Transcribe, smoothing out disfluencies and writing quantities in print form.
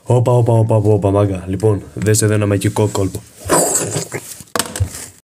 Όπα, όπα, όπα, όπα, μάγκα. Λοιπόν, δες εδώ ένα μαγικό κόλπο.